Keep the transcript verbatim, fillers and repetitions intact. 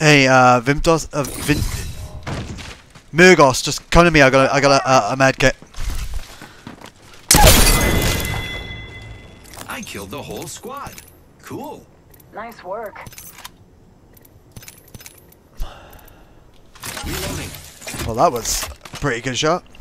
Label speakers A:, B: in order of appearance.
A: Hey, uh, Vimtos, uh, Vin Murgos, just come to me. I got, a, I got a, a, a med kit.
B: I killed the whole squad. Cool.
C: Nice work.
B: Reloading.
A: Well, that was a pretty good shot.